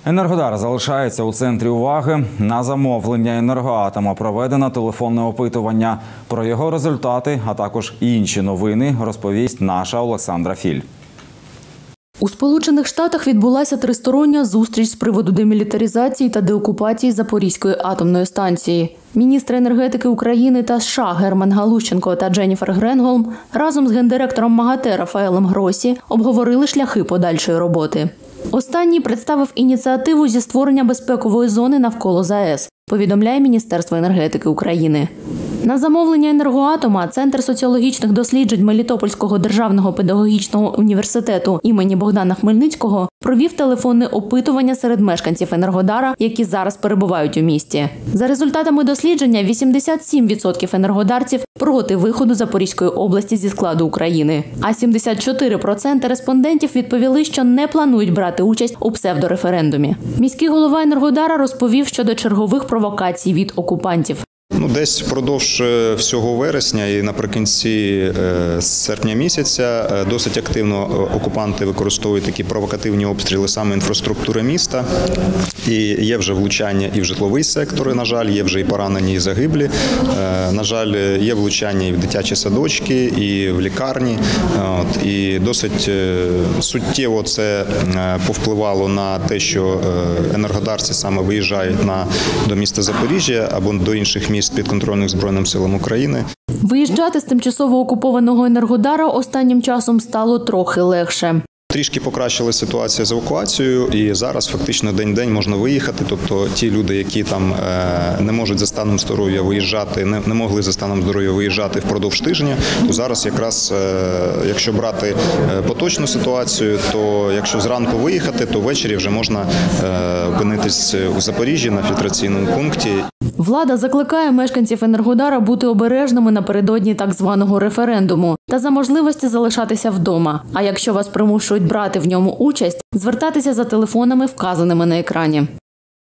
Енергодар залишається у центрі уваги. На замовлення «Енергоатома» проведено телефонне опитування. Про його результати, а також інші новини розповість наша Олександра Філь. У Сполучених Штатах відбулася тристороння зустріч з приводу демілітаризації та деокупації Запорізької атомної станції. Міністри енергетики України та США Герман Галущенко та Дженніфер Гренголм разом з гендиректором МАГАТЕ Рафаелем Гросі обговорили шляхи подальшої роботи. Останній представив ініціативу зі створення безпекової зони навколо ЗАЕС, повідомляє Міністерство енергетики України. На замовлення «Енергоатома» Центр соціологічних досліджень Мелітопольського державного педагогічного університету імені Богдана Хмельницького провів телефонне опитування серед мешканців Енергодара, які зараз перебувають у місті. За результатами дослідження, 87% енергодарців проти виходу Запорізької області зі складу України. А 74% респондентів відповіли, що не планують брати участь у псевдореферендумі. Міський голова Енергодара розповів щодо чергових провокацій від окупантів. Десь впродовж всього вересня і наприкінці серпня місяця досить активно окупанти використовують такі провокативні обстріли саме інфраструктури міста. І є вже влучання і в житловий сектор, на жаль, є вже і поранені, і загиблі. На жаль, є влучання і в дитячі садочки, і в лікарні. І досить суттєво це повпливало на те, що енергодарці саме виїжджають до міста Запоріжжя або до інших міст підконтрольних Збройним силам України. Виїжджати з тимчасово окупованого Енергодара останнім часом стало трохи легше. Трішки покращила ситуація з евакуацією, і зараз фактично день-день можна виїхати. Тобто ті люди, які там не можуть за станом здоров'я виїжджати, не могли за станом здоров'я виїжджати впродовж тижня, то зараз якраз, якщо брати поточну ситуацію, то якщо зранку виїхати, то ввечері вже можна опинитись у Запоріжжі на фільтраційному пункті. Влада закликає мешканців Енергодара бути обережними напередодні так званого референдуму та за можливості залишатися вдома. А якщо вас примушують брати в ньому участь, звертатися за телефонами, вказаними на екрані.